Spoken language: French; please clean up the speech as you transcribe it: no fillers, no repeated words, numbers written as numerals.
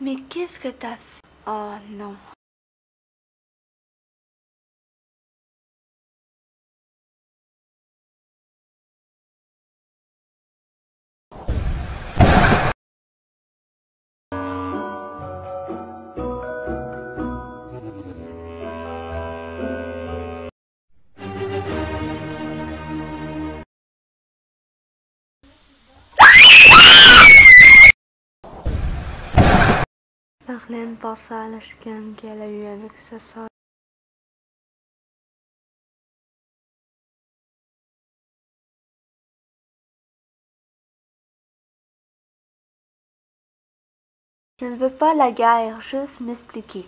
Mais qu'est-ce que t'as fait? Oh non. Marlène pensa à la chicane qu'elle a eue avec sa sœur. Je ne veux pas la guerre, juste m'expliquer.